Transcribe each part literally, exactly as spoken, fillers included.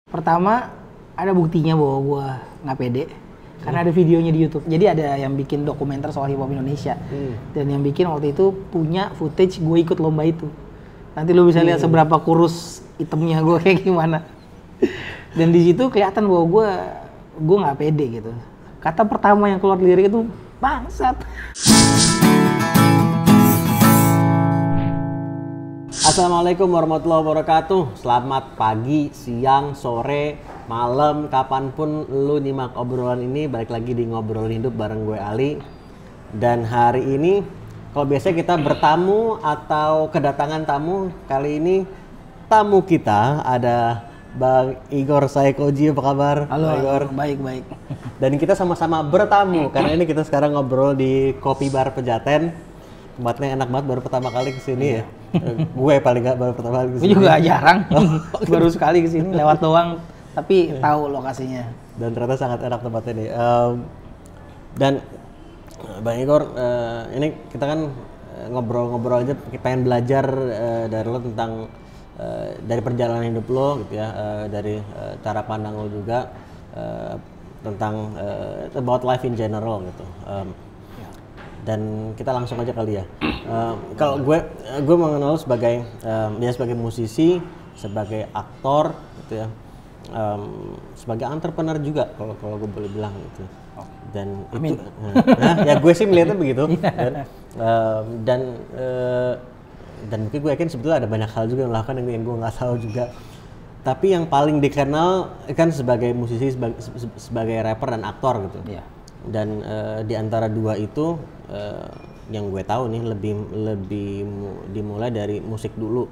Pertama, ada buktinya bahwa gue nggak pede. Karena ada videonya di YouTube. Jadi ada yang bikin dokumenter soal hip hop Indonesia. Hmm. Dan yang bikin waktu itu punya footage gue ikut lomba itu. Nanti lu bisa lihat hmm. seberapa kurus itemnya gue kayak gimana. Dan di situ kelihatan bahwa gue gue nggak pede gitu. Kata pertama yang keluar lirik itu bangsat. Assalamualaikum warahmatullahi wabarakatuh. Selamat pagi, siang, sore, malam, kapanpun lu nyimak obrolan ini. Balik lagi di Ngobrol Hidup bareng gue Ali. Dan hari ini, kalau biasanya kita bertamu atau kedatangan tamu, kali ini tamu kita ada Bang Igor Saikoji. Apa kabar? Halo, Igor. Baik-baik. Dan kita sama-sama bertamu karena ini kita sekarang ngobrol di Kopi Bar Pejaten. Tempatnya enak banget, baru pertama kali kesini ya. Gue paling gak baru pertama kali kesini. Gue juga jarang, baru sekali kesini lewat doang, tapi tahu lokasinya. Dan ternyata sangat enak tempatnya nih. Um, dan Bang Igor, uh, ini kita kan ngobrol-ngobrol aja, pengen belajar uh, dari lo tentang uh, dari perjalanan hidup lo gitu ya, uh, dari uh, cara pandang lo juga uh, tentang uh, about life in general gitu. Um, dan kita langsung aja kali ya. Uh, kalau gue gue mengenal sebagai um, ya sebagai musisi, sebagai aktor gitu ya, um, sebagai entrepreneur juga kalau kalau gue boleh bilang gitu. Dan Amin. itu nah, ya gue sih melihatnya begitu. Dan um, dan uh, dan mungkin gue yakin sebetulnya ada banyak hal juga yang melakukan yang gue nggak tahu juga. Tapi yang paling dikenal kan sebagai musisi, sebagai, sebagai rapper dan aktor gitu. Yeah. Dan uh, di antara dua itu uh, yang gue tahu nih lebih lebih mu, dimulai dari musik dulu.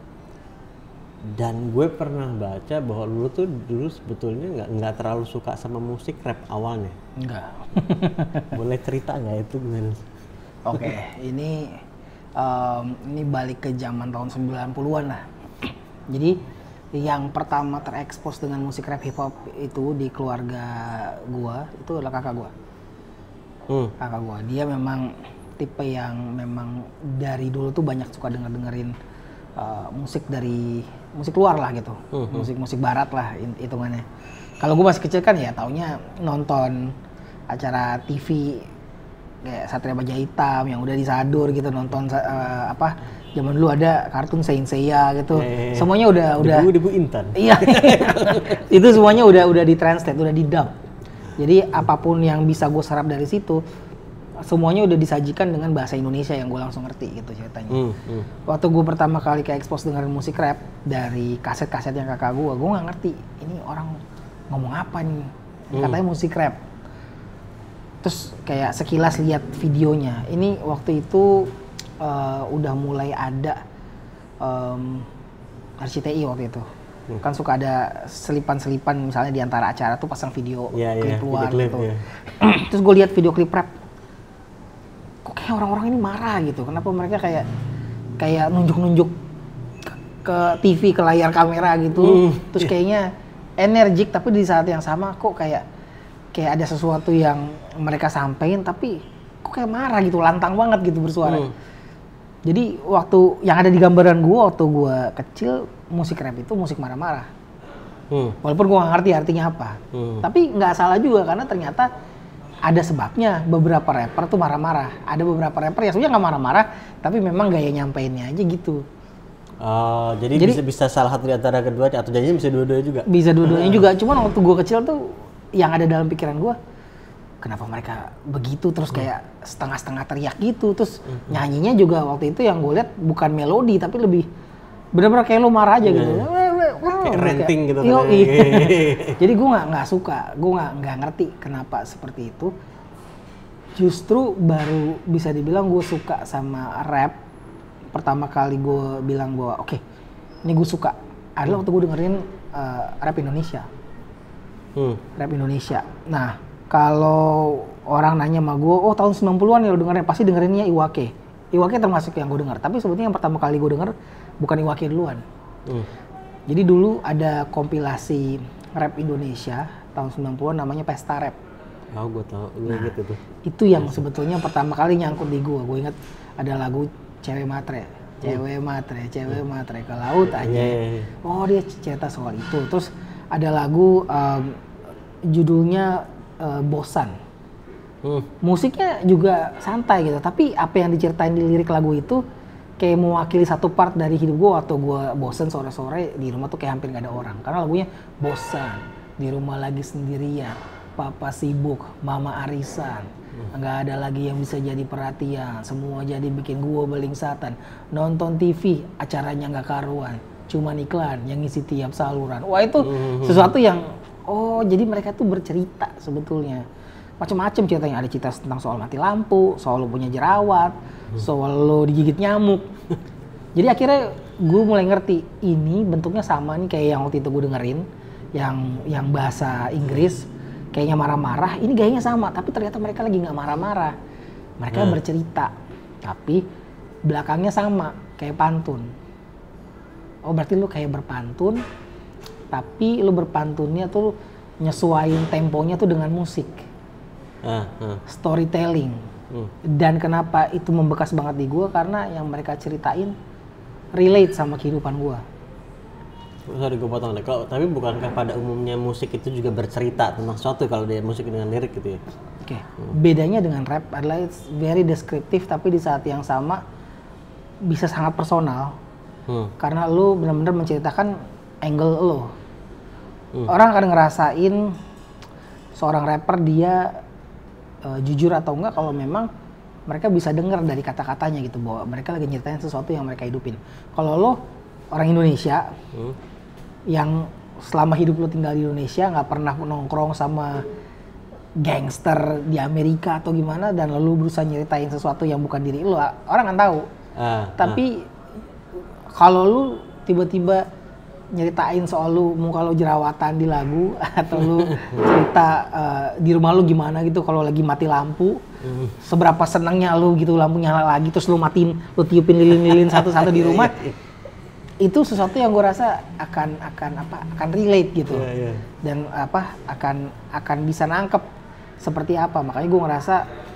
Dan gue pernah baca bahwa lu tuh dulu sebetulnya nggak nggak terlalu suka sama musik rap awalnya. Enggak. Boleh cerita nggak itu gimana? Oke, okay, ini um, ini balik ke zaman tahun sembilan puluhan lah. Jadi yang pertama terekspos dengan musik rap hip hop itu di keluarga gua itu adalah kakak gua. Hmm. Kakak gua, dia memang tipe yang memang dari dulu tuh banyak suka denger dengerin uh, musik dari musik luar lah gitu, hmm. musik-musik barat lah hitungannya. Kalau gua masih kecil kan ya taunya nonton acara T V kayak Satria Baja Hitam yang udah disadur gitu, nonton uh, apa zaman dulu ada kartun Saint Seiya gitu. Eh, semuanya udah debu, udah debu Intan. Iya. Itu semuanya udah udah ditranslate, udah didub. Jadi apapun yang bisa gue serap dari situ semuanya udah disajikan dengan bahasa Indonesia yang gue langsung ngerti gitu ceritanya. Hmm, hmm. Waktu gue pertama kali ke expose dengerin musik rap dari kaset-kaset yang kakak gue, gue nggak ngerti ini orang ngomong apa nih. Katanya hmm. musik rap. Terus kayak sekilas lihat videonya. Ini waktu itu Uh, udah mulai ada um, R C T I waktu itu. Hmm. Kan suka ada selipan-selipan misalnya di antara acara tuh pasang video yeah, klip yeah, luar video gitu. Klip, yeah. Terus gue lihat video klip rap. Kok kayak orang-orang ini marah gitu. Kenapa mereka kayak kayak nunjuk-nunjuk ke, ke T V, ke layar kamera gitu. Hmm. Terus yeah. kayaknya energik tapi di saat yang sama kok kayak kayak ada sesuatu yang mereka sampein tapi kok kayak marah gitu, lantang banget gitu bersuara. Hmm. Jadi waktu yang ada di gambaran gue waktu gue kecil musik rap itu musik marah-marah, hmm. walaupun gue nggak ngerti artinya apa. Hmm. Tapi nggak salah juga karena ternyata ada sebabnya beberapa rapper tuh marah-marah. Ada beberapa rapper yang sebenarnya nggak marah-marah, tapi memang gaya nyampeinnya aja gitu. Oh, jadi, jadi bisa bisa salah satu di antara keduanya atau jadinya bisa dua-duanya juga? Bisa dua-duanya juga. Cuman waktu gue kecil tuh yang ada dalam pikiran gue, kenapa mereka begitu terus kayak setengah-setengah teriak gitu, terus mm-hmm. nyanyinya juga waktu itu yang gue lihat bukan melodi tapi lebih benar-benar kayak lo marah aja yeah. gitu, kayak ranting gitu. Yo, iya. Jadi gue nggak nggak suka, gue nggak nggak ngerti kenapa seperti itu. Justru baru bisa dibilang gue suka sama rap. Pertama kali gue bilang bahwa oke, okay, ini gue suka adalah waktu gue dengerin uh, rap Indonesia, hmm. rap Indonesia. Nah kalau orang nanya sama gue, oh tahun sembilan puluhan ya lo dengerin, pasti dengerinnya Iwake. Iwake termasuk yang gue denger, tapi sebetulnya yang pertama kali gue denger bukan Iwake duluan. Hmm. Jadi dulu ada kompilasi rap Indonesia tahun sembilan puluhan namanya Pesta Rap. Oh gue tau, gue nah, inget itu. Itu yang sebetulnya pertama kali nyangkut di gue. Gue inget ada lagu Cewek Matre. Cewek matre, cewek matre ke laut aja. Yeah, yeah, yeah. Oh dia cerita soal itu. Terus ada lagu um, judulnya uh, Bosan. Hmm. Musiknya juga santai gitu, tapi apa yang diceritain di lirik lagu itu kayak mewakili satu part dari hidup gue waktu gue bosen sore-sore di rumah tuh kayak hampir gak ada orang. Karena lagunya bosan, di rumah lagi sendirian, papa sibuk, mama arisan, nggak hmm. ada lagi yang bisa jadi perhatian, semua jadi bikin gue belingsatan. Nonton T V, acaranya gak karuan, cuman iklan yang ngisi tiap saluran. Wah itu hmm. sesuatu yang, oh jadi mereka tuh bercerita sebetulnya. Macam-macam ceritanya, ada cerita tentang soal mati lampu, soal lo punya jerawat, hmm. soal lo digigit nyamuk. Jadi akhirnya gue mulai ngerti, ini bentuknya sama nih kayak yang waktu itu gue dengerin, yang yang bahasa Inggris, kayaknya marah-marah, ini gayanya sama, tapi ternyata mereka lagi nggak marah-marah. Mereka hmm. bercerita, tapi belakangnya sama, kayak pantun. Oh berarti lo kayak berpantun, tapi lo berpantunnya tuh nyesuaiin temponya tuh dengan musik. Uh, uh. Storytelling. Uh. Dan kenapa itu membekas banget di gue, karena yang mereka ceritain relate sama kehidupan gue. Sorry gue potong deh, kalau tapi bukankah pada umumnya musik itu juga bercerita tentang sesuatu kalau dia musik dengan lirik gitu ya? Oke, okay. hmm. bedanya dengan rap adalah it's very deskriptif, tapi di saat yang sama bisa sangat personal. Hmm. Karena lu benar-benar menceritakan angle lo. Hmm. Orang akan ngerasain seorang rapper dia Uh, jujur atau enggak kalau memang mereka bisa dengar dari kata-katanya gitu, bahwa mereka lagi nyeritain sesuatu yang mereka hidupin. Kalau lo orang Indonesia hmm. yang selama hidup lo tinggal di Indonesia, nggak pernah nongkrong sama gangster di Amerika atau gimana, dan lalu berusaha nyeritain sesuatu yang bukan diri lo, orang kan tahu. Uh, Tapi uh. kalau lo tiba-tiba nyeritain soal lu muka lu jerawatan di lagu, atau lu cerita uh, di rumah lu gimana gitu kalau lagi mati lampu, mm. seberapa senangnya lu gitu lampu nyala lagi, terus lu matiin, lu tiupin lilin-lilin satu-satu di rumah, itu sesuatu yang gue rasa akan akan apa akan relate gitu, yeah, yeah. dan apa akan akan bisa nangkep seperti apa. Makanya gue ngerasa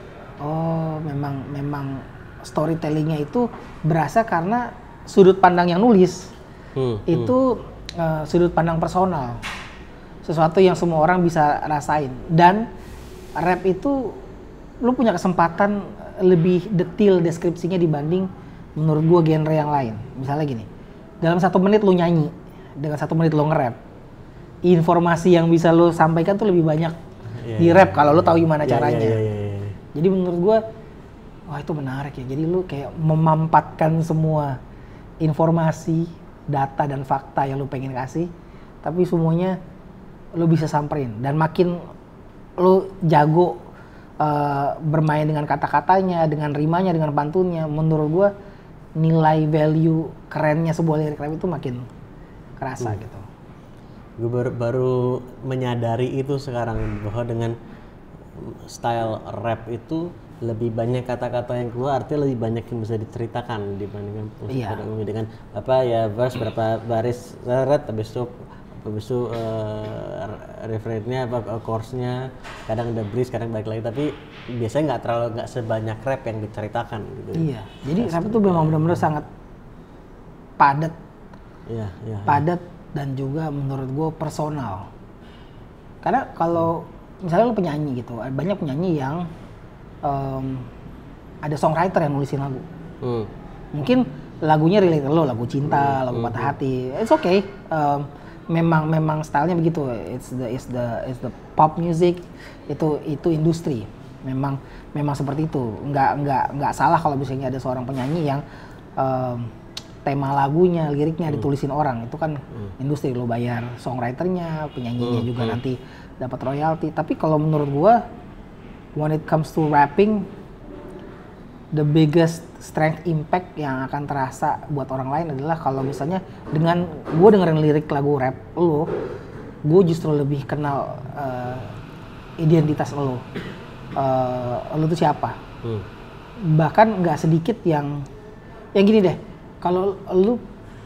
oh memang memang storytellingnya itu berasa karena sudut pandang yang nulis. Hmm, itu hmm. Uh, sudut pandang personal, sesuatu yang semua orang bisa rasain. Dan rap itu lu punya kesempatan lebih detail deskripsinya dibanding menurut gua genre yang lain. Misalnya gini, dalam satu menit lu nyanyi, dengan satu menit lu nge-rap, informasi yang bisa lu sampaikan tuh lebih banyak yeah, di rap yeah, kalau yeah, lu tahu gimana yeah, caranya. Yeah, yeah, yeah, yeah. Jadi menurut gua, wah itu menarik ya. Jadi lu kayak memampatkan semua informasi, data dan fakta yang lu pengen kasih, tapi semuanya lu bisa samperin. Dan makin lu jago uh, bermain dengan kata-katanya, dengan rimanya, dengan pantunnya, menurut gua nilai value kerennya sebuah lirik rap itu makin kerasa hmm. gitu. Gue baru, baru menyadari itu sekarang, bahwa dengan style rap itu lebih banyak kata-kata yang keluar, artinya lebih banyak yang bisa diceritakan dibandingkan iya. dengan apa ya verse berapa baris seret, habis itu habis itu uh, refrainnya apa chorusnya, kadang ada bridge, kadang balik lagi, tapi biasanya nggak terlalu nggak sebanyak rap yang diceritakan gitu. Iya, jadi rap itu memang benar-benar sangat padat, iya, iya, padat iya. Dan juga menurut gue personal. Karena kalau hmm. misalnya lo penyanyi gitu, banyak penyanyi yang Um, ada songwriter yang nulisin lagu. Hmm. Mungkin lagunya relate lo, lagu cinta, hmm. lagu patah hmm. hati. It's okay. Um, memang memang stylenya begitu. It's the it's the it's the pop music. Itu itu industri. Memang memang seperti itu. Nggak nggak nggak salah kalau misalnya ada seorang penyanyi yang um, tema lagunya, liriknya hmm. ditulisin orang. Itu kan hmm. industri, lo bayar songwriternya, penyanyinya hmm. juga hmm. nanti dapat royalti. Tapi kalau menurut gua, when it comes to rapping, the biggest strength impact yang akan terasa buat orang lain adalah kalau misalnya dengan gue dengerin lirik lagu rap lo, gue justru lebih kenal uh, identitas lo, uh, lo tuh siapa. Hmm. Bahkan nggak sedikit yang, yang gini deh, kalau lo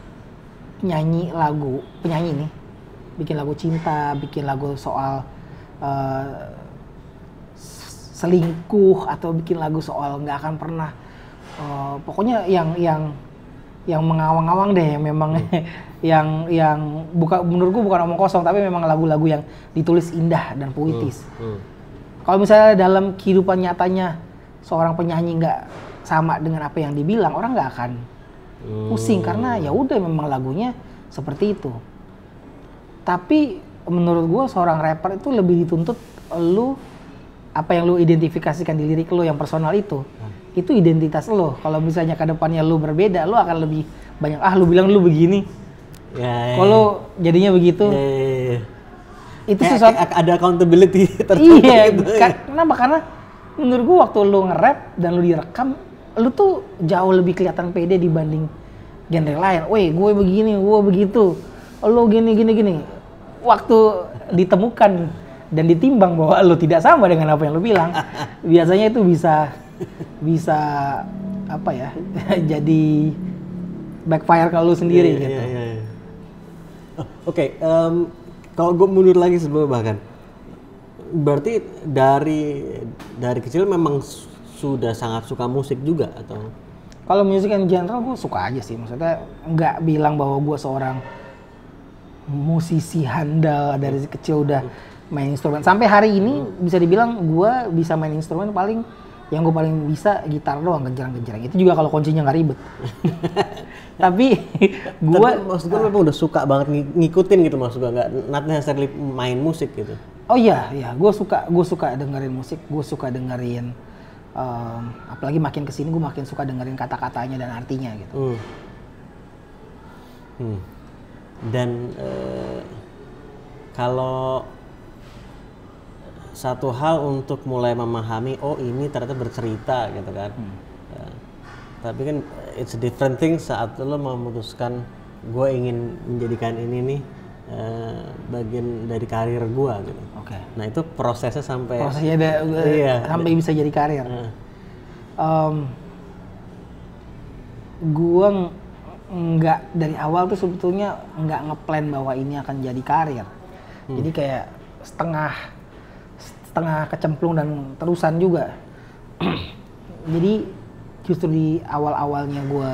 nyanyi lagu, penyanyi nih, bikin lagu cinta, bikin lagu soal uh, selingkuh, atau bikin lagu soal nggak akan pernah uh, pokoknya yang yang yang mengawang-awang deh, yang memang hmm. yang yang buka menurutku bukan omong kosong, tapi memang lagu-lagu yang ditulis indah dan puitis. Hmm. Hmm. Kalau misalnya dalam kehidupan nyatanya seorang penyanyi nggak sama dengan apa yang dibilang, orang nggak akan pusing hmm. karena ya udah memang lagunya seperti itu. Tapi menurut gue seorang rapper itu lebih dituntut lu apa yang lu identifikasikan di lirik lu yang personal itu. Hmm. Itu identitas lo. Kalau misalnya ke depannya lu berbeda, lu akan lebih banyak ah lu bilang lu begini. Ya, ya, kalau ya. Jadinya begitu. Ya, ya, ya. Itu eh, sesuatu ada accountability tertentu. Iya, gitu. Kenapa? Karena menurut gua waktu lu nge-rap dan lu direkam, lu tuh jauh lebih kelihatan pede dibanding genre lain. Woi, gue begini, gue begitu. Lu gini gini gini. Waktu ditemukan dan ditimbang bahwa lu tidak sama dengan apa yang lu bilang, biasanya itu bisa bisa apa ya? jadi backfire kalau lu sendiri yeah, gitu. Yeah, yeah, yeah. Oh, Oke, okay, um, kalau gue mundur lagi sebelum bahkan, berarti dari dari kecil memang sudah sangat suka musik juga atau? Kalau musik in general gue suka aja sih, maksudnya nggak bilang bahwa gue seorang musisi handal dari kecil udah main instrumen. Sampai hari ini hmm. bisa dibilang gue bisa main instrumen paling yang gue paling bisa gitar doang, genjreng-genjreng. Itu juga kalau kuncinya nggak ribet. Tapi gue maksud gue memang udah suka banget ng- ngikutin gitu, maksud gue nggak not necessarily main musik gitu. Oh iya, iya, gue suka gue suka dengerin musik, gue suka dengerin um, apalagi makin kesini gue makin suka dengerin kata-katanya dan artinya gitu. Hmm. Hmm. Dan uh, kalau satu hal untuk mulai memahami, oh ini ternyata bercerita gitu kan. Hmm. Ya. Tapi kan it's a different thing saat lo memutuskan gue ingin menjadikan ini nih uh, bagian dari karir gue gitu. Oke. Okay. Nah itu prosesnya sampai prosesnya ada, iya, sampai bisa jadi karir. Uh. Um, gue nggak dari awal tuh sebetulnya nggak ngeplan bahwa ini akan jadi karir. Hmm. Jadi kayak setengah setengah kecemplung dan terusan juga. Jadi justru di awal-awalnya gue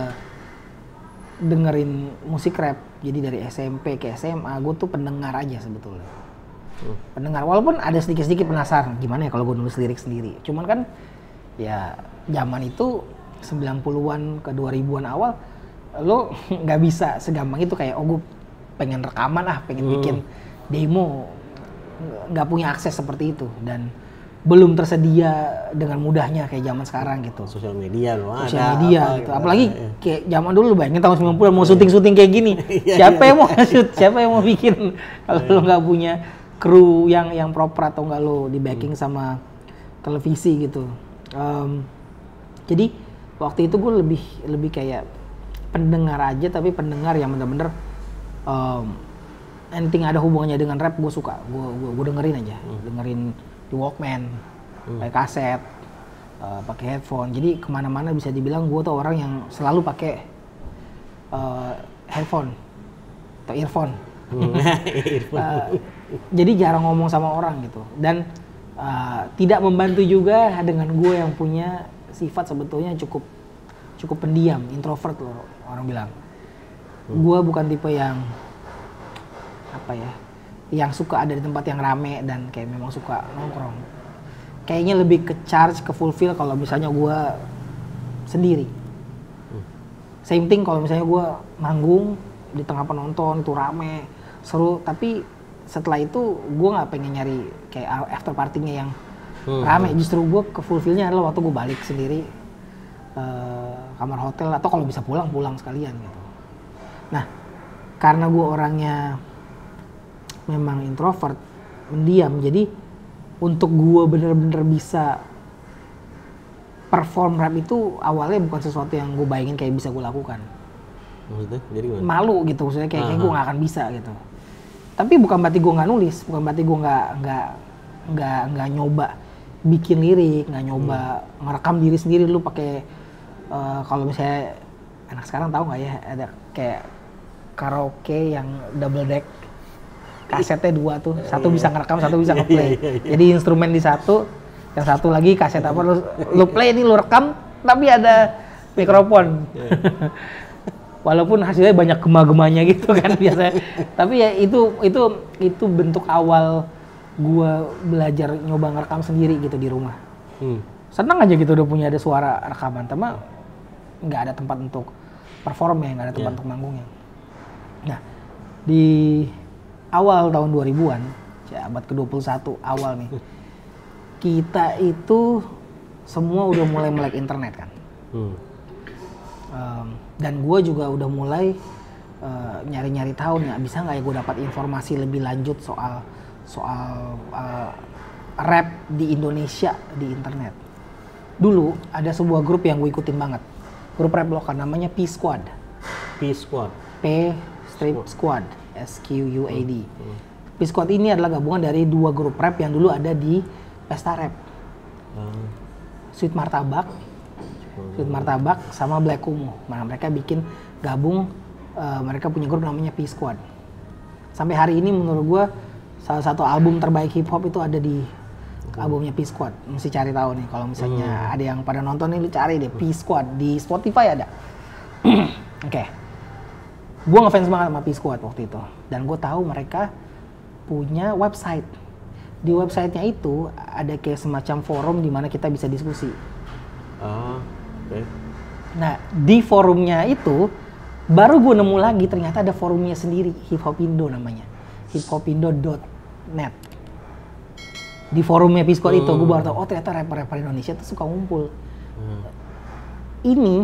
dengerin musik rap, jadi dari S M P ke S M A gue tuh pendengar aja sebetulnya. Hmm. Pendengar, walaupun ada sedikit-sedikit penasaran gimana ya kalau gue nulis lirik sendiri. Cuman kan ya zaman itu sembilan puluhan ke dua ribuan awal lo nggak bisa segampang itu kayak oh gue pengen rekaman ah, pengen hmm. bikin demo. Nggak punya akses seperti itu dan belum tersedia dengan mudahnya kayak zaman sekarang gitu. Sosial media loh, ada. Sosial media apa, gitu. Apalagi ya. Kayak zaman dulu bayangin tahun sembilan puluhan mau syuting-syuting kayak gini. Siapa yang mau shoot? Siapa yang mau bikin kalau lo nggak punya kru yang yang proper atau nggak lo di backing hmm. sama televisi gitu. Um, jadi waktu itu gue lebih lebih kayak pendengar aja, tapi pendengar yang benar-benar um, anything ada hubungannya dengan rap gue suka, gue gue dengerin aja, hmm. dengerin di Walkman, hmm. pakai kaset, uh, pakai headphone. Jadi kemana-mana bisa dibilang gue tuh orang yang selalu pakai uh, headphone atau earphone. Hmm. uh, jadi jarang ngomong sama orang gitu dan uh, tidak membantu juga dengan gue yang punya sifat sebetulnya cukup cukup pendiam, introvert loh orang bilang. Hmm. Gue bukan tipe yang apa ya, yang suka ada di tempat yang rame dan kayak memang suka nongkrong. Kayaknya lebih ke charge, ke fulfill kalau misalnya gue sendiri. Hmm. Same thing kalau misalnya gue manggung di tengah penonton itu rame, seru, tapi setelah itu gue nggak pengen nyari kayak after party-nya yang hmm. rame. Justru gue ke fulfill-nya adalah waktu gue balik sendiri uh, kamar hotel atau kalau bisa pulang pulang sekalian gitu. Nah karena gue orangnya memang introvert, mendiam, jadi untuk gue bener-bener bisa perform rap itu awalnya bukan sesuatu yang gue bayangin kayak bisa gue lakukan. Maksudnya? Jadi gimana? Malu gitu, maksudnya kayak, kayak gue gak akan bisa gitu. Tapi bukan berarti gue gak nulis, bukan berarti gue gak, gak, gak, gak nyoba bikin lirik, gak nyoba hmm. ngerekam diri sendiri dulu pakai uh, kalau misalnya anak sekarang tahu gak ya ada kayak karaoke yang double deck. Kasetnya dua tuh, satu bisa ngerekam, satu bisa ngeplay. Jadi instrumen di satu, yang satu lagi kaset apa, lu, lu play ini lu rekam, tapi ada mikrofon. walaupun hasilnya banyak gema-gemanya gitu kan biasanya. Tapi ya itu itu itu bentuk awal gue belajar nyoba ngerekam sendiri gitu di rumah. Hmm. Senang aja gitu udah punya ada suara rekaman, tapi nggak ada tempat untuk perform ya, nggak ada tempat yeah. untuk manggungnya. Nah, di awal tahun dua ribuan, ya abad ke dua puluh satu awal nih, kita itu semua udah mulai melek internet kan. Hmm. Um, dan gue juga udah mulai uh, nyari-nyari tahu nih, bisa nggak ya gue dapat informasi lebih lanjut soal soal uh, rap di Indonesia di internet. Dulu ada sebuah grup yang gue ikutin banget, grup rap lokal namanya P Squad. P Squad. P strip Squad, S Q U A D. Hmm. P Squad ini adalah gabungan dari dua grup rap yang dulu ada di pesta rap. Hmm. Sweet Martabak, Sweet Martabak sama Black Kumu. Nah, mereka bikin gabung, uh, mereka punya grup namanya P Squad. Sampai hari ini menurut gue salah satu album terbaik hip hop itu ada di albumnya P Squad. Mesti cari tahu nih kalau misalnya hmm. ada yang pada nonton nih, lu cari deh P Squad di Spotify ada. Oke. Okay. Gue ngefans banget sama P Squad waktu itu, dan gue tahu mereka punya website. Di websitenya itu ada kayak semacam forum di mana kita bisa diskusi. Oh, oke. Okay. Nah, di forumnya itu baru gue nemu lagi ternyata ada forumnya sendiri, Hip Hop Indo namanya, hip hop indo dot net. Di forumnya P Squad hmm. itu gue baru tahu, oh ternyata rapper-rapper Indonesia tuh suka ngumpul. Hmm. Ini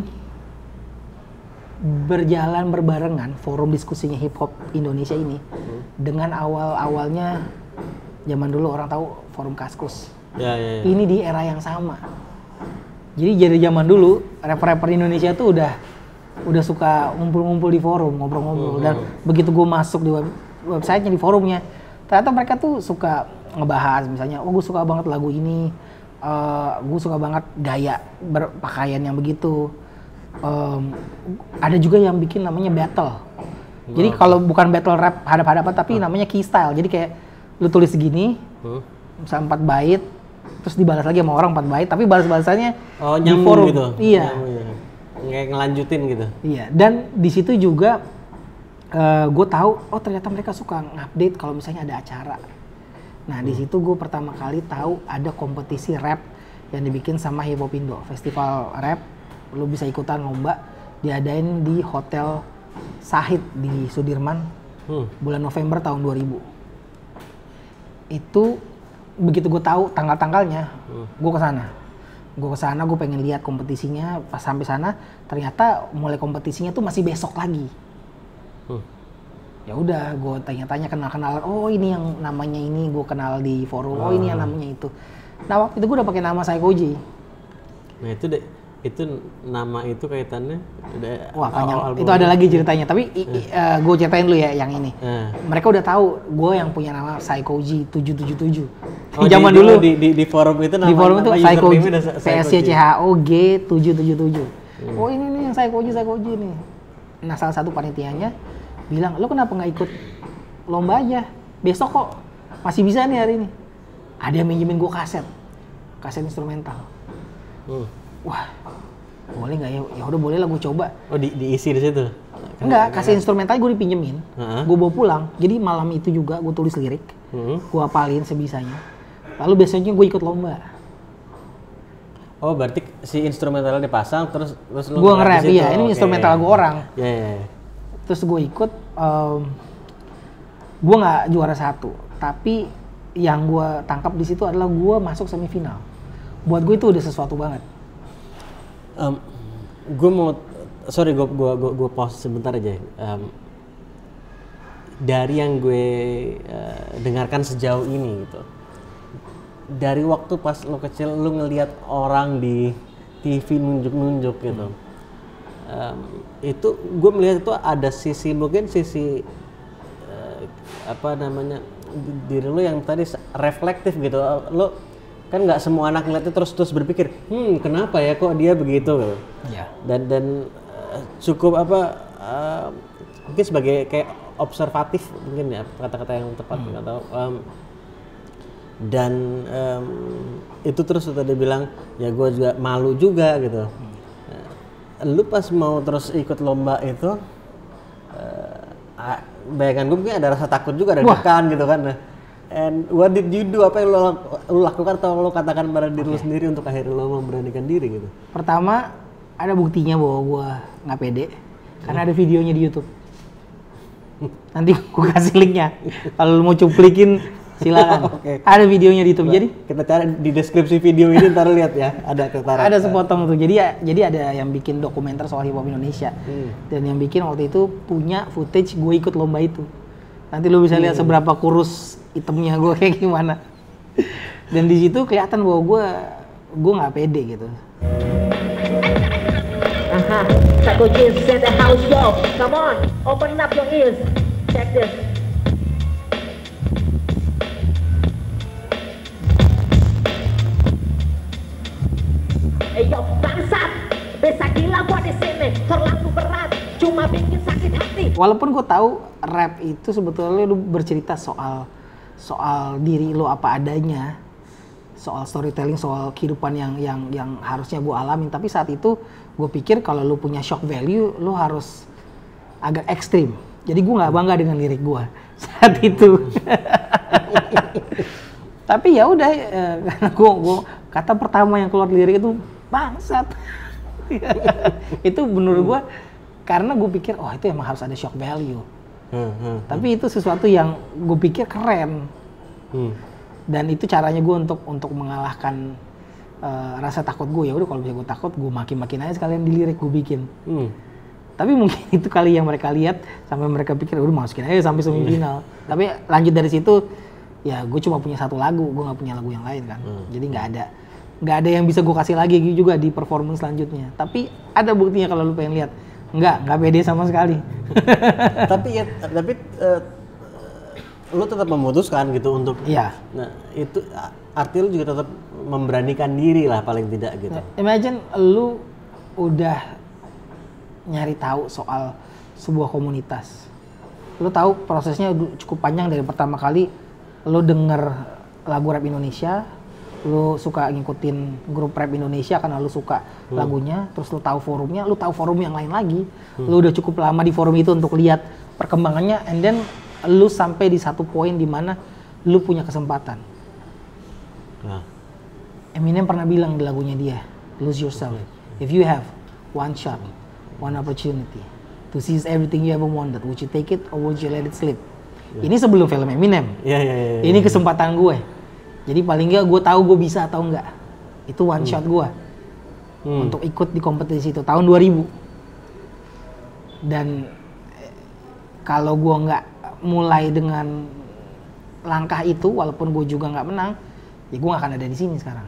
berjalan berbarengan forum diskusinya hip hop Indonesia ini hmm. dengan awal-awalnya zaman dulu orang tahu forum Kaskus. Ya, ya, ya. Ini di era yang sama. Jadi dari zaman dulu rapper-rapper Indonesia tuh udah udah suka ngumpul-ngumpul di forum, ngobrol-ngobrol. Hmm. Dan begitu gue masuk di web, websitenya, di forumnya, ternyata mereka tuh suka ngebahas misalnya, oh gue suka banget lagu ini, uh, gue suka banget gaya berpakaian yang begitu. Um, ada juga yang bikin namanya battle. Jadi kalau bukan battle rap hadap-hadapan tapi hmm. namanya key style. Jadi kayak lu tulis segini, hmm. misalnya empat bait, terus dibalas lagi sama orang empat bait, tapi balas-balasannya oh, di forum. Gitu. Iya. Nyambung, ya. Kayak ngelanjutin gitu. Iya. Dan di situ juga uh, gue tahu, oh ternyata mereka suka ngupdate kalau misalnya ada acara. Nah hmm. di situ gue pertama kali tahu ada kompetisi rap yang dibikin sama Hip Hop Indo, festival rap. Lu bisa ikutan lomba, diadain di Hotel Sahid di Sudirman hmm. bulan November tahun dua ribu. Itu begitu gue tahu tanggal-tanggalnya, hmm. gue kesana, gue kesana, gue pengen lihat kompetisinya. Pas sampai sana, ternyata mulai kompetisinya tuh masih besok lagi. Hmm. Ya udah, gue tanya-tanya kenal-kenalan. Oh ini yang namanya ini gue kenal di forum. Oh, oh ini yang namanya itu. Nah waktu itu gue udah pakai nama Psychoji. Nah itu deh. Itu nama itu kaitannya udah wah panjang, itu ada lagi ceritanya, tapi i, i, uh, gue ceritain dulu ya yang ini. Uh. Mereka udah tahu gue yang punya nama Psychoji tujuh tujuh tujuh. Oh, zaman di, dulu di, di, di forum itu nama, di forum itu Psychoji P S C C H O G tujuh tujuh tujuh. Hmm. Oh ini nih yang Psychoji Psychoji nih. Nah salah satu panitianya bilang, lo kenapa nggak ikut lomba aja? Besok kok masih bisa nih hari ini. Ada yang minjemin gue kaset, kaset instrumental. Hmm. Wah, boleh nggak ya? Ya udah boleh lah, gue coba. Oh di, diisi di situ? Enggak, kasih instrumental gue dipinjemin, uh-huh. gue bawa pulang. Jadi malam itu juga gue tulis lirik, uh-huh. gue hafalin sebisanya. Lalu besoknya gue ikut lomba. Oh berarti si instrumentalnya dipasang terus terus lu gue nge-rap, iya. Ini okay. instrumental gue orang. Yeah, yeah, yeah. Terus gue ikut, um, gue nggak juara satu, tapi yang gue tangkap di situ adalah gue masuk semifinal. Buat gue itu udah sesuatu banget. Um, gue mau, sorry gue gue gue, gue pause sebentar aja. Um, dari yang gue uh, dengarkan sejauh ini gitu, dari waktu pas lo kecil lo ngelihat orang di T V nunjuk-nunjuk gitu, um, itu gue melihat itu ada sisi mungkin sisi uh, apa namanya diri lo yang tadi reflektif gitu. Lo kan nggak semua anak ngeliatnya terus terus berpikir, hmm kenapa ya kok dia begitu, ya. dan dan uh, cukup apa uh, mungkin sebagai kayak observatif mungkin ya kata-kata yang tepat hmm. atau um, dan um, itu terus tadi bilang ya gue juga malu juga gitu. Hmm. lu pas mau terus ikut lomba itu, uh, bayangan gue mungkin ada rasa takut juga, ada dekan gitu kan. And what did you do? Apa yang lo, lo lakukan atau lo katakan pada diri okay. lo sendiri untuk akhirnya lo memberanikan diri gitu? Pertama, ada buktinya bahwa gue nggak pede, karena ada videonya di YouTube. Nanti gue kasih linknya. Kalau lo mau cuplikin, silakan. Okay. Ada videonya di YouTube. Nah, jadi kita cari di deskripsi video ini, ntar lihat ya. Ada ketara. Ada sepotong tuh. Jadi ya, jadi ada yang bikin dokumenter soal hip hop Indonesia, hmm. dan yang bikin waktu itu punya footage gue ikut lomba itu. Nanti lo bisa lihat hmm. seberapa kurus itemnya gue kayak gimana. Dan di situ kelihatan bahwa gue gue nggak pede gitu. Aha, Psycho Jeans set the house yo. Come on, open up your ears. Check this. Eh yo, bangsat. Bisa gila gua di sini. Terlalu berat, cuma bikin sakit hati. Walaupun gue tahu rap itu sebetulnya lu bercerita soal soal diri lo apa adanya, soal storytelling, soal kehidupan yang yang yang harusnya gue alamin. Tapi saat itu gue pikir kalau lo punya shock value, lo harus agak ekstrim. Jadi gue nggak bangga dengan lirik gue saat itu. Tapi ya udah, eh, karena gue gue kata pertama yang keluar lirik itu bangsat. Itu menurut gue karena gue pikir oh itu emang harus ada shock value. Hmm, hmm, Tapi hmm. itu sesuatu yang gue pikir keren, hmm. dan itu caranya gue untuk untuk mengalahkan uh, rasa takut gue. Ya udah kalau misalnya gue takut, gue makin-makin aja sekalian di lirik gue bikin. Hmm. Tapi mungkin itu kali yang mereka lihat sampai mereka pikir udah masukin aja sampai semifinal. Hmm. Tapi lanjut dari situ, ya gue cuma punya satu lagu, gue nggak punya lagu yang lain kan. Hmm. Jadi nggak ada nggak ada yang bisa gue kasih lagi juga di performance selanjutnya. Tapi ada buktinya kalau lu pengen lihat. Enggak, enggak pede sama sekali. tapi ya, tapi uh, lu tetap memutuskan gitu untuk. Iya. Nah itu artinya lu juga tetap memberanikan diri lah paling tidak gitu. Nah, imagine lu udah nyari tahu soal sebuah komunitas. Lu tahu prosesnya cukup panjang dari pertama kali lu denger lagu rap Indonesia. Lu suka ngikutin grup rap Indonesia karena lu suka hmm. lagunya, terus lu tahu forumnya, lu tahu forum yang lain lagi, hmm. lu udah cukup lama di forum itu untuk lihat perkembangannya, and then lu sampai di satu poin di mana lu punya kesempatan. Nah. Eminem pernah bilang di lagunya dia, lose yourself. If you have one shot, one opportunity to seize everything you ever wanted, would you take it or would you let it slip? Yeah. Ini sebelum film Eminem. Yeah, yeah, yeah, Ini kesempatan gue. Jadi paling nggak gue tahu gue bisa atau enggak. Itu one hmm. shot gue hmm. untuk ikut di kompetisi itu tahun dua ribu. Dan kalau gue nggak mulai dengan langkah itu, walaupun gue juga nggak menang, ya gue nggak akan ada di sini sekarang.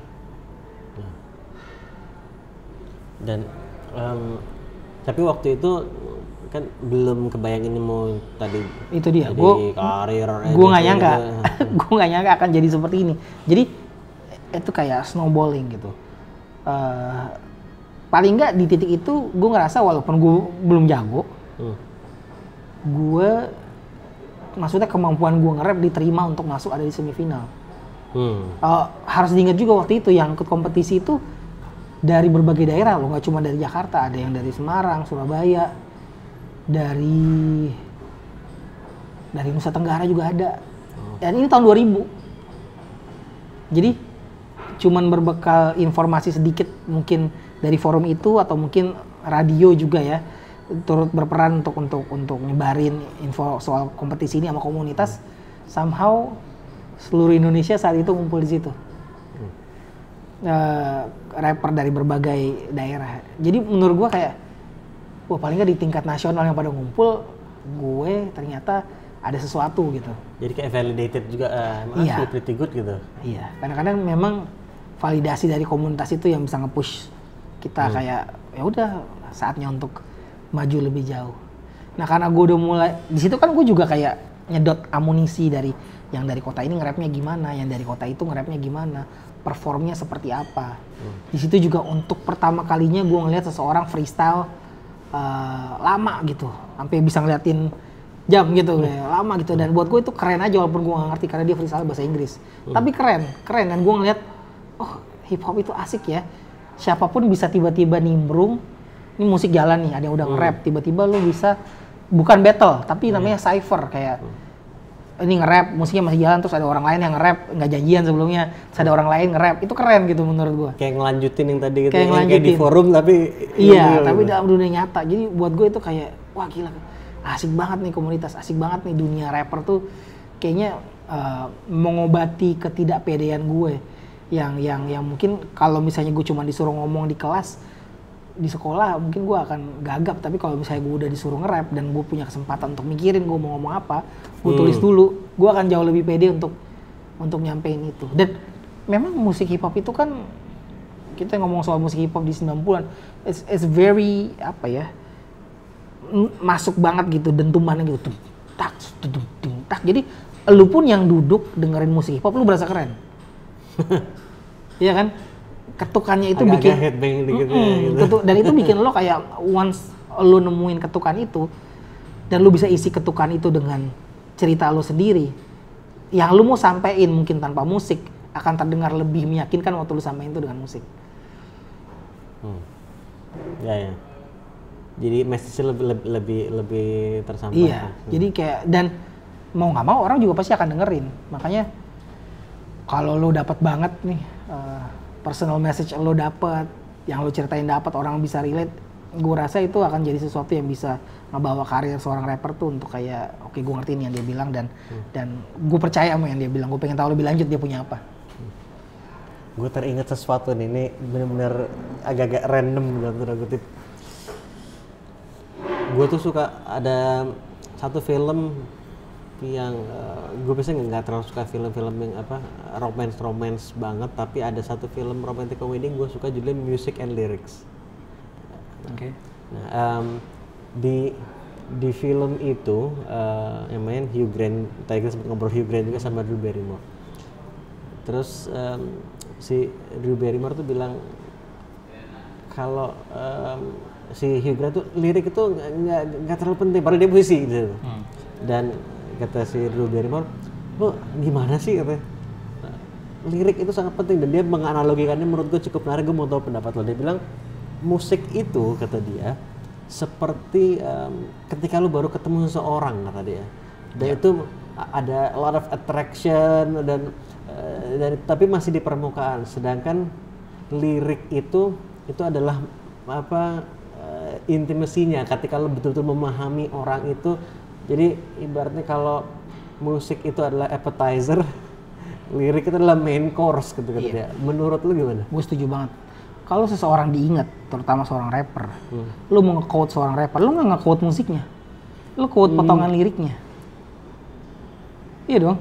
Dan um, tapi waktu itu kan belum kebayang ini mau tadi itu dia gue karir gue nggak nyangka gue nggak nyangka akan jadi seperti ini. Jadi itu kayak snowballing gitu. Uh, paling nggak di titik itu gue ngerasa walaupun gue belum jago, hmm. gue maksudnya kemampuan gue nge-rap diterima untuk masuk ada di semifinal. Hmm. Uh, harus diingat juga waktu itu yang ikut kompetisi itu dari berbagai daerah loh, nggak cuma dari Jakarta, ada yang dari Semarang, Surabaya, dari dari Nusa Tenggara juga ada. Oh. Dan ini tahun dua ribu. Jadi cuman berbekal informasi sedikit mungkin dari forum itu atau mungkin radio juga ya turut berperan untuk untuk untuk nyebarin info soal kompetisi ini sama komunitas. Somehow seluruh Indonesia saat itu ngumpul di situ. Hmm. Uh, rapper dari berbagai daerah. Jadi menurut gua kayak wah paling nggak di tingkat nasional yang pada ngumpul, gue ternyata ada sesuatu gitu. Jadi kayak validated juga, uh, iya. pretty good gitu. Iya, kadang-kadang memang validasi dari komunitas itu yang bisa nge-push kita hmm. kayak ya udah saatnya untuk maju lebih jauh. Nah karena gue udah mulai, di situ kan gue juga kayak nyedot amunisi dari yang dari kota ini nge-rapnya gimana, yang dari kota itu nge-rapnya gimana, performnya seperti apa. Hmm. Di situ juga untuk pertama kalinya gue ngeliat seseorang freestyle Uh, lama gitu, sampai bisa ngeliatin jam gitu, hmm. ya, lama gitu. Dan buat gue itu keren aja walaupun gue gak ngerti karena dia freestyle bahasa Inggris. Hmm. Tapi keren, keren. Dan gue ngeliat, oh hip hop itu asik ya. Siapapun bisa tiba-tiba nimbrung ini musik jalan nih, ada yang udah Hmm. nge-rap, tiba-tiba lu bisa bukan battle tapi namanya cypher kayak ini nge-rap, musiknya masih jalan terus ada orang lain yang nge-rap nggak janjian sebelumnya, terus ada orang lain nge-rap, itu keren gitu menurut gua. Kayak ngelanjutin yang tadi gitu, Kayak yang kayak di ngelanjutin. forum tapi Iya, gitu. tapi dalam dunia nyata. Jadi buat gue itu kayak wah gila, asik banget nih komunitas, asik banget nih dunia rapper tuh kayaknya uh, mengobati ketidakpedean gue yang yang yang mungkin kalau misalnya gue cuma disuruh ngomong di kelas di sekolah mungkin gue akan gagap, tapi kalau misalnya gue udah disuruh nge-rap dan gue punya kesempatan untuk mikirin gue mau ngomong apa, gue Hmm. tulis dulu, gue akan jauh lebih pede untuk untuk nyampein itu. Dan memang musik hip hop itu kan, kita ngomong soal musik hip hop di sembilan puluhan, it's, it's very apa ya, m- masuk banget gitu dentumannya gitu, tum, tak, tum, tum, tak. Jadi lu pun yang duduk dengerin musik hip hop lu berasa keren. Iya kan? Ketukannya itu Agak-agak bikin headbang dikit ya, Mm-mm, gitu. ketu- dan itu bikin lo kayak once lo nemuin ketukan itu dan lo bisa isi ketukan itu dengan cerita lo sendiri yang lo mau sampein mungkin tanpa musik akan terdengar lebih meyakinkan waktu lo sampein itu dengan musik. Hmm. Ya ya. Jadi message-nya lebih lebih lebih, lebih tersampaikan. Iya, jadi kayak dan mau nggak mau orang juga pasti akan dengerin. Makanya kalau lo dapat banget nih uh, personal message lo dapat, yang lo ceritain dapat, orang bisa relate, gue rasa itu akan jadi sesuatu yang bisa ngebawa karir seorang rapper tuh untuk kayak oke okay, gue ngerti nih yang dia bilang dan hmm. dan gue percaya sama yang dia bilang, gue pengen tahu lebih lanjut dia punya apa. Gue teringat sesuatu nih, ini bener-bener agak-agak random dalam tanda kutip. Gue tuh suka ada satu film yang uh, gue biasanya nggak terlalu suka film-film yang apa romance romance banget, tapi ada satu film romantic comedy gue suka judulnya Music and Lyrics. Oke. Okay. Nah, um, di di film itu uh, yang main Hugh Grant, tadi kita sempat ngobrol Hugh Grant juga sama Drew Barrymore. Terus um, si Drew Barrymore tuh bilang kalau um, si Hugh Grant tuh lirik itu nggak nggak terlalu penting, padahal dia puisi gitu. Hmm. Dan kata si Drew Barrymore, lo gimana sih katanya? Nah, lirik itu sangat penting dan dia menganalogikannya menurut gue cukup menarik. Gue mau tahu pendapat lo. Dia bilang musik itu kata dia seperti um, ketika lo baru ketemu seseorang kata dia. Dan yeah. itu ada a lot of attraction dan uh, dan tapi masih di permukaan. Sedangkan lirik itu itu adalah apa uh, intimasinya ketika lo betul-betul memahami orang itu. Jadi ibaratnya kalau musik itu adalah appetizer, lirik itu adalah main course gitu kata dia. Menurut lu gimana? Gue setuju banget. Kalau seseorang diingat, terutama seorang rapper, hmm. lu mau nge-quote seorang rapper, lu nggak nge-quote musiknya, lu quote hmm. potongan liriknya. Iya dong.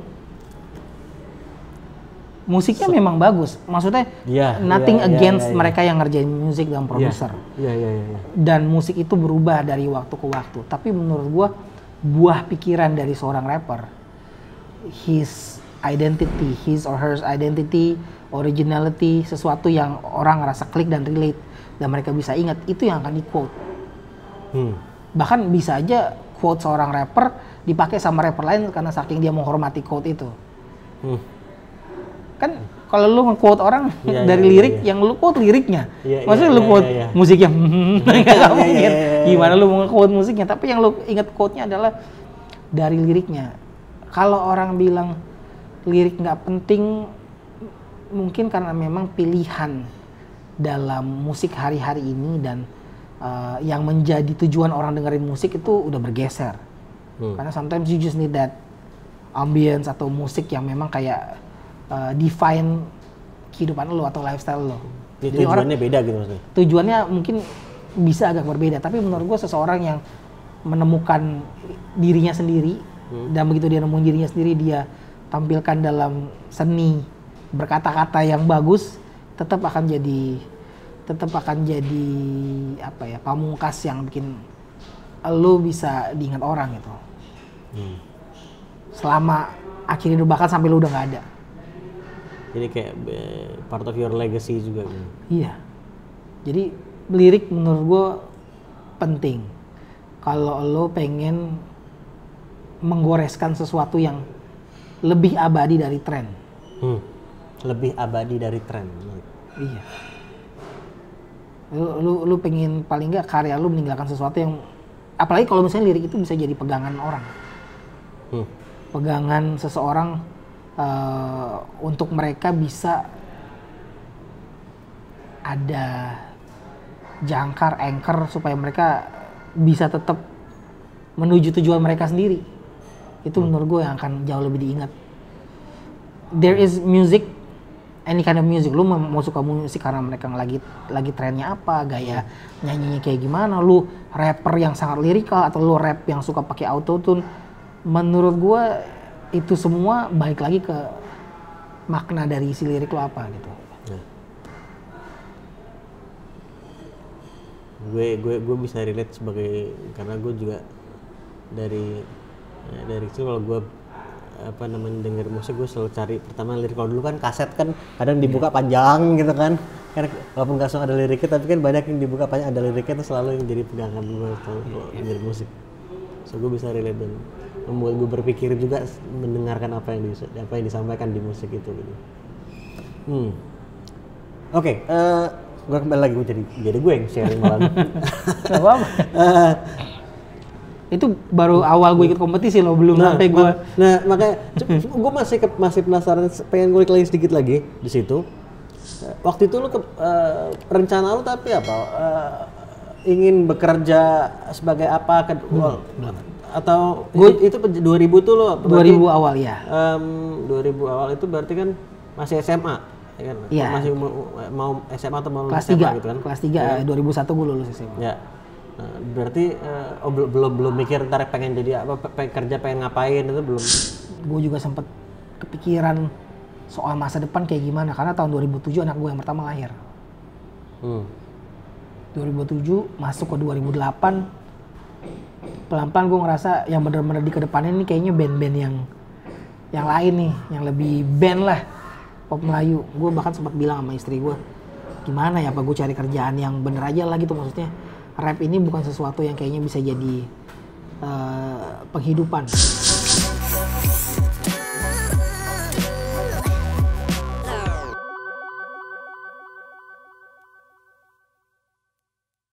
Musiknya so, memang bagus, maksudnya yeah, nothing yeah, against yeah, yeah, mereka yang ngerjain musik dan produser. Iya iya iya. Dan musik itu berubah dari waktu ke waktu. Tapi menurut gua buah pikiran dari seorang rapper, his identity, his or her identity, originality, sesuatu yang orang ngerasa klik dan relate dan mereka bisa ingat, itu yang akan di quote. Hmm. Bahkan bisa aja quote seorang rapper dipakai sama rapper lain karena saking dia menghormati quote itu. Hmm. Kan kalau lu nge-quote orang yeah, dari yeah, lirik, yeah. yang lu quote liriknya. Yeah, maksudnya yeah, lu quote yeah, yeah. musik yang nggak mungkin. Yeah, yeah, yeah. Gimana lu mau nge-quote musiknya? Tapi yang lu ingat quote-nya adalah dari liriknya. Kalau orang bilang lirik nggak penting, mungkin karena memang pilihan dalam musik hari-hari ini dan uh, yang menjadi tujuan orang dengerin musik itu udah bergeser. Hmm. Karena sometimes you just need that ambience atau musik yang memang kayak uh, define kehidupan lo atau lifestyle lo. Jadi tujuannya orang, beda gitu maksudnya? Tujuannya mungkin bisa agak berbeda, tapi menurut gue seseorang yang menemukan dirinya sendiri hmm. dan begitu dia nemuin dirinya sendiri, dia tampilkan dalam seni berkata-kata yang bagus, tetap akan jadi tetap akan jadi apa ya, pamungkas yang bikin lo bisa diingat orang gitu. Hmm. Selama akhirnya bahkan sampai lo udah nggak ada. Jadi kayak part of your legacy juga gitu. Iya. Jadi lirik menurut gue penting. Kalau lo pengen menggoreskan sesuatu yang lebih abadi dari tren. Hmm. Lebih abadi dari tren. Iya. Lu, lu, lu pengen paling nggak karya lu meninggalkan sesuatu yang, apalagi kalau misalnya lirik itu bisa jadi pegangan orang. Hmm. Pegangan seseorang uh, untuk mereka bisa ada jangkar, anchor supaya mereka bisa tetap menuju tujuan mereka sendiri. Itu hmm. menurut gue yang akan jauh lebih diingat. There is music, any kind of music. Lu mau suka musik karena mereka lagi lagi trennya apa, gaya nyanyinya kayak gimana. Lu rapper yang sangat lirikal atau lu rap yang suka pakai autotune. Menurut gue itu semua balik lagi ke makna dari isi lirik lu apa gitu. Nah. Gue gue gue bisa relate sebagai, karena gue juga dari ya, dari itu kalau gue apa namanya denger musik, gue selalu cari pertama lirik. Kalau dulu kan kaset kan kadang dibuka yeah. panjang gitu kan, karena walaupun nggak langsung ada liriknya tapi kan banyak yang dibuka panjang ada liriknya, itu selalu yang jadi pegangan gue kalau yeah. denger musik. So gue bisa relate dan membuat gue berpikir juga mendengarkan apa yang dis, apa yang disampaikan di musik itu gitu. Hmm. Oke, okay, uh, gue kembali lagi, gue jadi jadi gue yang sharing malam. Apa? uh, itu baru awal gue ikut kompetisi loh, belum nah, sampai gue. Nah makanya gue masih ke, masih penasaran, pengen gue lagi sedikit lagi di situ. Waktu itu lu ke, uh, rencana lu tapi apa? Uh, ingin bekerja sebagai apa? Ke, hmm. Atau gue itu, itu dua ribu tuh lo? Berarti, dua ribu awal ya. Um, dua ribu awal itu berarti kan masih S M A. Ya kan? Iya. Masih mau, mau S M A atau mau kelas S M A tiga gitu kan? Kelas tiga, ya. dua ribu satu gue lulus S M A. Ya. Nah, berarti uh, oh, belum belum belum mikir ntar pengen jadi apa, pengen kerja, pengen ngapain, itu belum? Gue juga sempet kepikiran soal masa depan kayak gimana, karena tahun dua ribu tujuh anak gue yang pertama lahir. Hmm. dua ribu tujuh masuk ke dua ribu delapan, pelan-pelan gue ngerasa yang bener-bener di kedepannya nih kayaknya band-band yang yang lain nih, yang lebih band lah, pop Melayu. Gue bahkan sempat bilang sama istri gue, gimana ya apa gue cari kerjaan yang bener aja lah gitu, maksudnya rap ini bukan sesuatu yang kayaknya bisa jadi uh, penghidupan.